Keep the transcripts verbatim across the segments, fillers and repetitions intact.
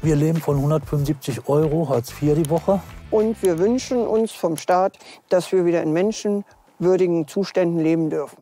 Wir leben von hundertfünfundsiebzig Euro Hartz vier die Woche. Und wir wünschen uns vom Staat, dass wir wieder in menschenwürdigen Zuständen leben dürfen.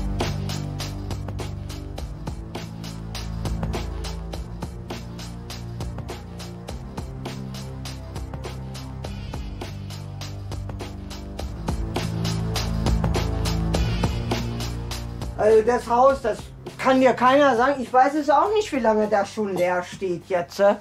Also das Haus, das kann dir keiner sagen. Ich weiß es auch nicht, wie lange das schon leer steht jetzt. Äh,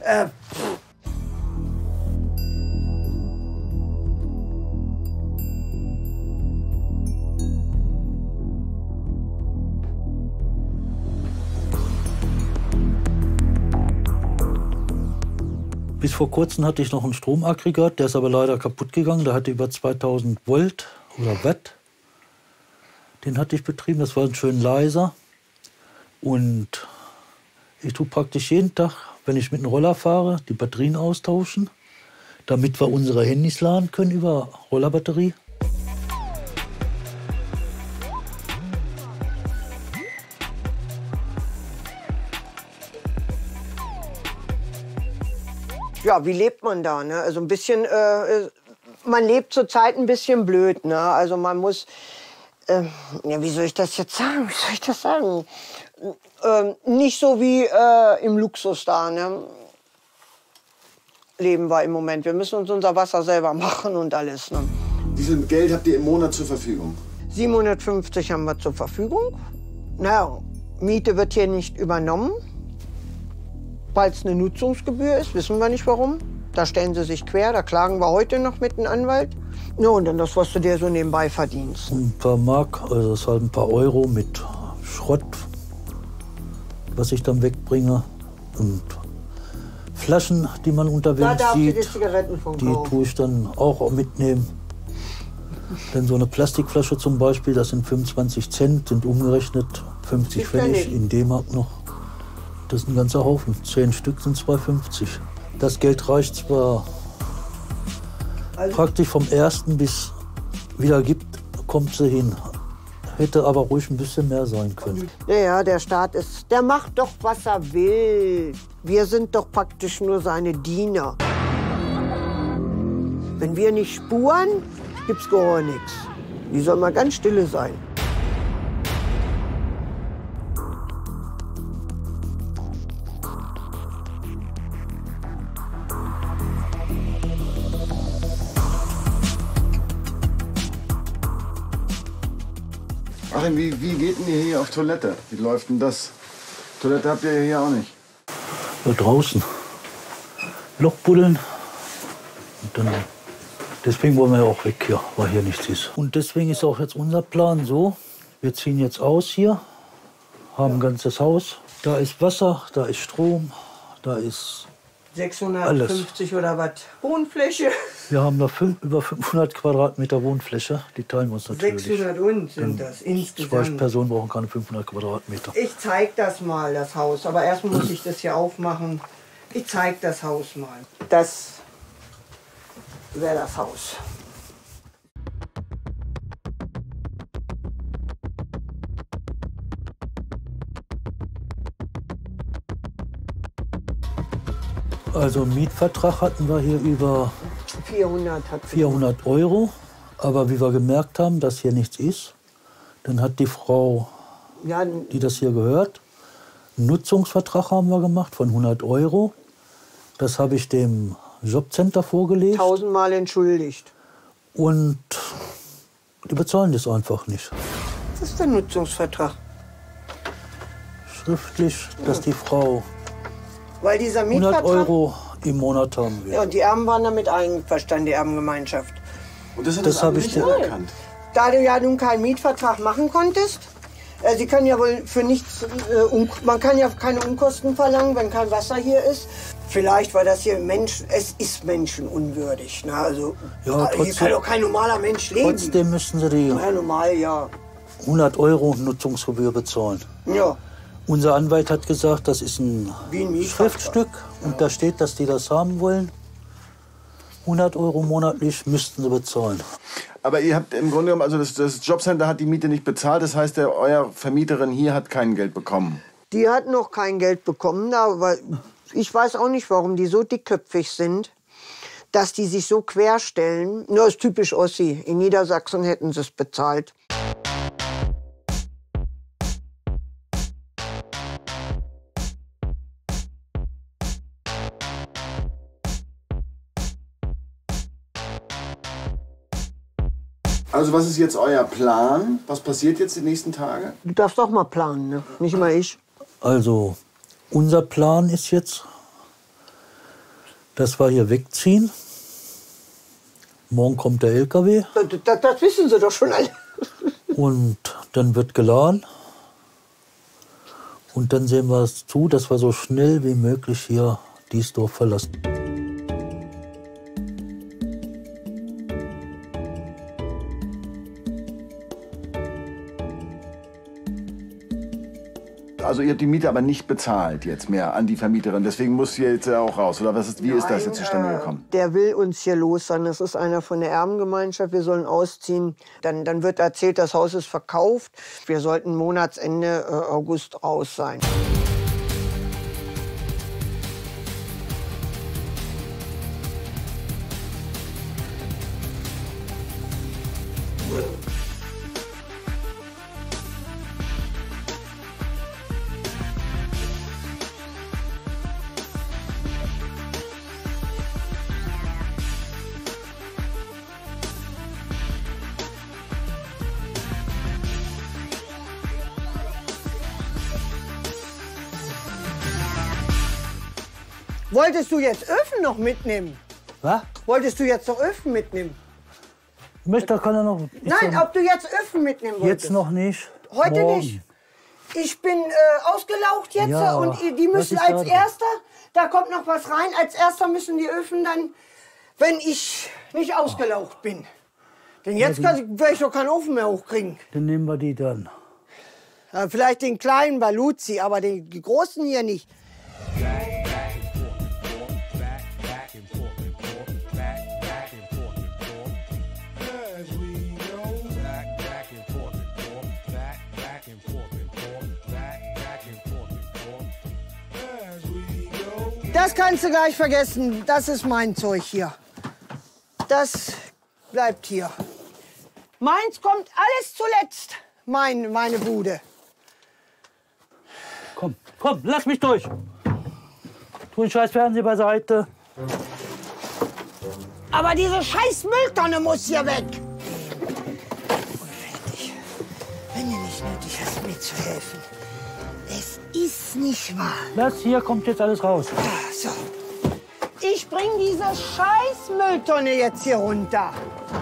Bis vor kurzem hatte ich noch ein Stromaggregat, der ist aber leider kaputt gegangen. Der hatte über zweitausend Volt oder Watt. Den hatte ich betrieben, das war ein schön leiser. Und ich tue praktisch jeden Tag, wenn ich mit dem Roller fahre, die Batterien austauschen, damit wir unsere Handys laden können über Rollerbatterie. Ja, wie lebt man da? Ne? Also ein bisschen, äh, man lebt zurzeit ein bisschen blöd. Ne? Also man muss, äh, ja, wie soll ich das jetzt sagen? Wie soll ich das sagen? Äh, nicht so wie äh, im Luxus da. Ne? Leben wir im Moment. Wir müssen uns unser Wasser selber machen und alles. Ne? Wie viel Geld habt ihr im Monat zur Verfügung? siebenhundertfünfzig haben wir zur Verfügung. Na, Miete wird hier nicht übernommen. Weil es eine Nutzungsgebühr ist, wissen wir nicht warum. Da stellen sie sich quer, da klagen wir heute noch mit dem Anwalt. Ja, und dann das, was du dir so nebenbei verdienst. Ein paar Mark, also das ist halt ein paar Euro mit Schrott, was ich dann wegbringe. Und Flaschen, die man unterwegs da sieht, die, Zigaretten von die tue ich dann auch mitnehmen. Denn so eine Plastikflasche zum Beispiel, das sind fünfundzwanzig Cent, sind umgerechnet fünfzig Pfennig in D-Mark noch. Das ist ein ganzer Haufen. Zehn Stück sind zwei fünfzig. Das Geld reicht zwar also praktisch vom ersten bis wieder gibt, kommt sie hin. Hätte aber ruhig ein bisschen mehr sein können. Ja, ja, der Staat ist, der macht doch, was er will. Wir sind doch praktisch nur seine Diener. Wenn wir nicht spuren, gibt's gar nichts. Die soll mal ganz stille sein. Achim, wie, wie geht denn ihr hier auf Toilette? Wie läuft denn das? Toilette habt ihr hier auch nicht? Ja, draußen. Loch buddeln. Und dann, deswegen wollen wir ja auch weg hier, weil hier nichts ist. Und deswegen ist auch jetzt unser Plan so, wir ziehen jetzt aus hier, haben ein ganzes Haus. Da ist Wasser, da ist Strom, da ist sechshundertfünfzig alles. Oder was? Wohnfläche. Wir haben da fünf, über fünfhundert Quadratmeter Wohnfläche. Die teilen wir uns natürlich. sechshundert und sind das insgesamt. Zwei Personen brauchen keine fünfhundert Quadratmeter. Ich zeig das mal, das Haus. Aber erst muss ich das hier aufmachen. Ich zeig das Haus mal. Das wäre das Haus. Also einen Mietvertrag hatten wir hier über vierhundert, hat vierhundert Euro. Aber wie wir gemerkt haben, dass hier nichts ist, dann hat die Frau, ja, die das hier gehört, einen Nutzungsvertrag haben wir gemacht von hundert Euro. Das habe ich dem Jobcenter vorgelegt. Tausendmal entschuldigt. Und die bezahlen das einfach nicht. Was ist der Nutzungsvertrag? Schriftlich, dass die Frau Weil dieser hundert Euro im Monat haben will. Ja, und die Erben waren damit einverstanden, die Erbengemeinschaft. Und das hat das das habe ich nicht dir anerkannt. Da du ja nun keinen Mietvertrag machen konntest, äh, sie können ja wohl für nichts, äh, man kann ja keine Unkosten verlangen, wenn kein Wasser hier ist. Vielleicht war das hier Mensch, es ist menschenunwürdig. Ne? Also, ja, trotzdem, hier kann doch kein normaler Mensch leben. Trotzdem müssen sie die ja, normal, ja. hundert Euro Nutzungsgebühr bezahlen. Ja. Unser Anwalt hat gesagt, das ist ein, ein Schriftstück und ja. Da steht, dass die das haben wollen. hundert Euro monatlich müssten sie bezahlen. Aber ihr habt im Grunde genommen, also das, das Jobcenter hat die Miete nicht bezahlt, das heißt, der, euer Vermieterin hier hat kein Geld bekommen. Die hat noch kein Geld bekommen, aber Ich weiß auch nicht, warum die so dickköpfig sind, dass die sich so querstellen. Nur ist typisch Ossi. In Niedersachsen hätten sie es bezahlt. Also was ist jetzt euer Plan? Was passiert jetzt die nächsten Tage? Du darfst auch mal planen, ne? Nicht immer ich. Also, unser Plan ist jetzt, dass wir hier wegziehen. Morgen kommt der L K W. Das, das, das wissen sie doch schon alle. Und dann wird geladen. Und dann sehen wir es zu, dass wir so schnell wie möglich hier dieses Dorf verlassen. Also ihr habt die Miete aber nicht bezahlt jetzt mehr an die Vermieterin, deswegen muss sie jetzt ja auch raus. Oder was ist, wie Nein, ist das jetzt zustande gekommen? Äh, der will uns hier los sein. Das ist einer von der Erbengemeinschaft. Wir sollen ausziehen. Dann, dann wird erzählt, das Haus ist verkauft. Wir sollten Monatsende äh, August raus sein. Wolltest du jetzt Öfen noch mitnehmen? Was? Wolltest du jetzt noch Öfen mitnehmen? Möchte, kann er noch. Nein, ob du jetzt Öfen mitnehmen wolltest? Jetzt noch nicht. Heute Morgen. nicht. Ich bin äh, ausgelaucht jetzt Ja, und die müssen als sagen? Erster, da kommt noch was rein, als Erster müssen die Öfen dann, wenn ich nicht ausgelaucht bin. Denn jetzt Ja, werde ich doch keinen Ofen mehr hochkriegen. Dann nehmen wir die dann. Ja, vielleicht den kleinen bei Luzi, aber den, die großen hier nicht. Das kannst du gleich vergessen. Das ist mein Zeug hier. Das bleibt hier. Meins kommt alles zuletzt. Mein, meine Bude. Komm, komm, lass mich durch. Tu den scheiß Fernseher beiseite. Aber diese scheiß Mülltonne muss hier weg. Unfertig. Wenn du nicht nötig hast, mir zu helfen. Es ist nicht wahr. Das hier kommt jetzt alles raus. Ah, so. Ich bring diese scheiß Mülltonne jetzt hier runter.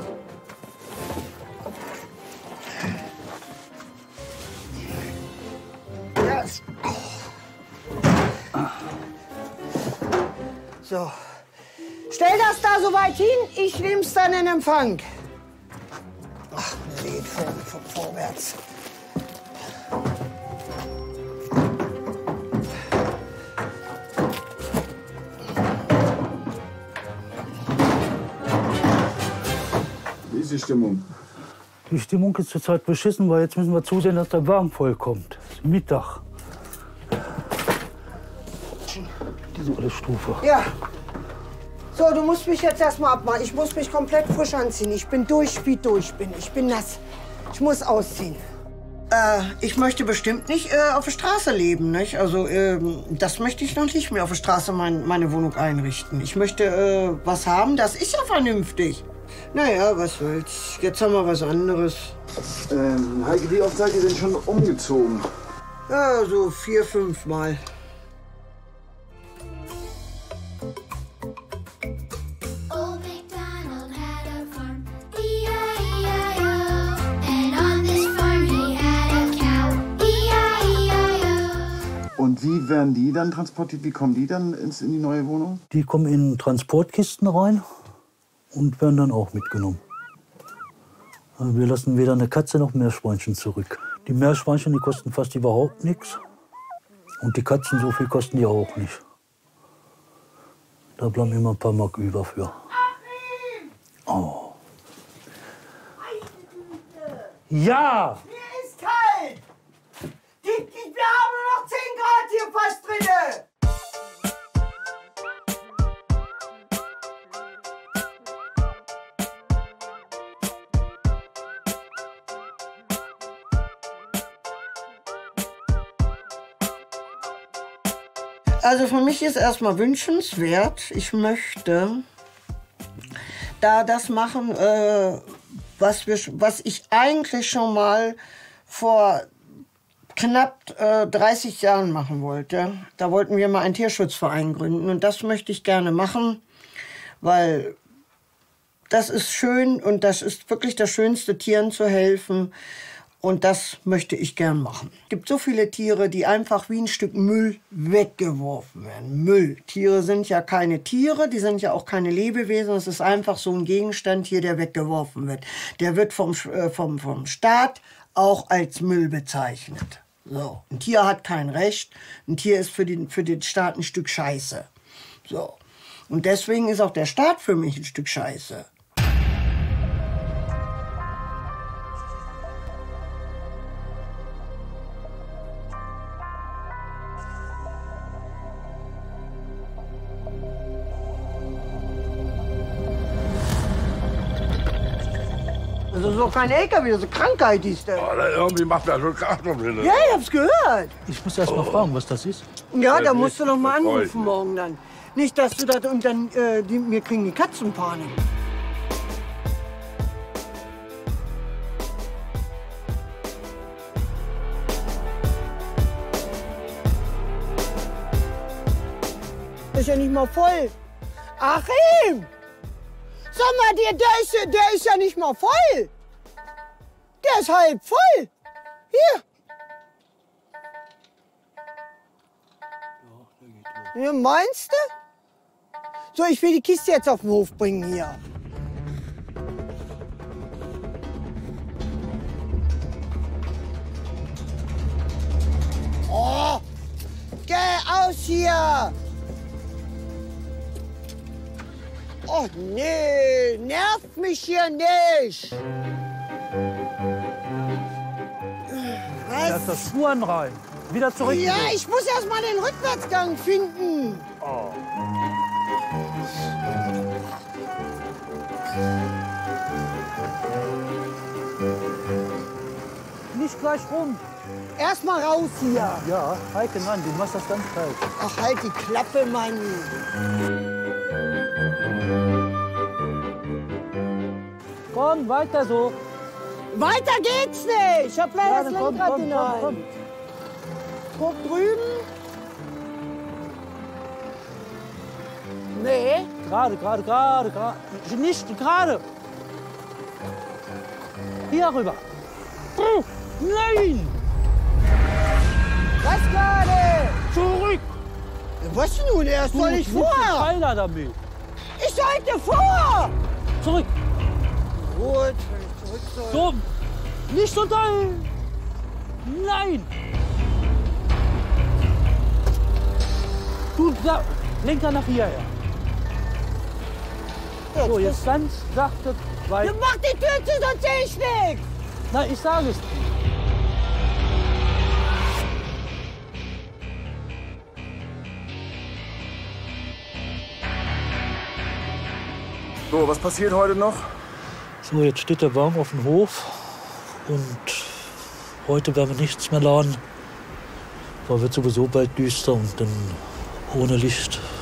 Das. So. Stell das da so weit hin, ich nehm's dann in Empfang. Ach, nee, vor, vor, vorwärts. Wie ist die Stimmung? Die Stimmung ist zurzeit beschissen, weil jetzt müssen wir zusehen, dass der Wagen vollkommt. Es ist Mittag. Diese alte Stufe. Ja. So, du musst mich jetzt erstmal abmachen. Ich muss mich komplett frisch anziehen. Ich bin durch, wie durch bin. Ich bin nass. Ich muss ausziehen. Äh, ich möchte bestimmt nicht äh, auf der Straße leben, nicht? Also, äh, das möchte ich noch nicht mehr auf der Straße mein, meine Wohnung einrichten. Ich möchte äh, was haben, das ist ja vernünftig. Naja, was soll's. Jetzt haben wir was anderes. Ähm, Heike, wie oft seid ihr denn schon umgezogen? Ja, so vier, fünf Mal. Old MacDonald had a farm, E I E I O. And on this farm he had a cow, E I E I O. Und wie werden die dann transportiert? Wie kommen die dann ins, in die neue Wohnung? Die kommen in Transportkisten rein und werden dann auch mitgenommen. Also wir lassen weder eine Katze noch Meerschweinchen zurück. Die Meerschweinchen, die kosten fast überhaupt nichts. Und die Katzen, so viel kosten die auch nicht. Da bleiben immer ein paar Mark über für. Oh. Ja! Mir ist kalt! Die, die, wir haben nur noch zehn Grad hier fast drinne! Also für mich ist erstmal wünschenswert, ich möchte da das machen, äh, was, wir, was ich eigentlich schon mal vor knapp äh, dreißig Jahren machen wollte. Da wollten wir mal einen Tierschutzverein gründen und das möchte ich gerne machen, weil das ist schön und das ist wirklich das Schönste, Tieren zu helfen. Und das möchte ich gern machen. Es gibt so viele Tiere, die einfach wie ein Stück Müll weggeworfen werden. Müll. Tiere sind ja keine Tiere, die sind ja auch keine Lebewesen. Es ist einfach so ein Gegenstand hier, der weggeworfen wird. Der wird vom, äh, vom, vom Staat auch als Müll bezeichnet. So. Ein Tier hat kein Recht. Ein Tier ist für den, für den Staat ein Stück Scheiße. So. Und deswegen ist auch der Staat für mich ein Stück Scheiße. Das ist doch kein L K W, das ist eine Krankheit, die ist der. Oh, irgendwie macht das schon Kraftstoff. Ja, ich hab's gehört. Ich muss erst mal fragen, was das ist. Ja, da Äh, musst du doch mal das anrufen freut morgen dann. Nicht, dass du das und dann, äh, die, mir kriegen die Katzen Panik. Das ist ja nicht mal voll. Achim! Sag mal, der, der, ist, ja- der ist ja nicht mal voll. Der ist halb voll. Hier. Ja, meinst du? So, ich will die Kiste jetzt auf den Hof bringen hier. Oh, geh aus hier! Oh nee, nervt mich hier nicht! Lass das Spuren rein. Wieder zurück. Ja, ich muss erst mal den Rückwärtsgang finden. Nicht gleich rum. Erst mal raus hier. Ja, Heike, nein, du machst das ganz falsch. Ach, halt die Klappe, Mann. Komm, weiter so. Weiter geht's nicht. Ich hab leider Ja, das dann komm, Lenkrad komm, in der komm, Hand. komm. Guck drüben. Nee. Gerade, gerade, gerade, gerade. Nicht gerade. Hier rüber. Oh, nein! Was gerade? Zurück! Was nun? Er soll ich vor? Pfeiler damit. Ich sollte vor! Zurück. Gut, wenn ich zurück soll. So. Nicht so doll. Nein. Du, da, Lenker nach hierher. So, jetzt ganz sachte weiter. Du mach die Tür zu, sonst seh ich nichts. Na, ich sage es. So, was passiert heute noch? So, jetzt steht der Wagen auf dem Hof und heute werden wir nichts mehr laden, weil wird sowieso bald düster und dann ohne Licht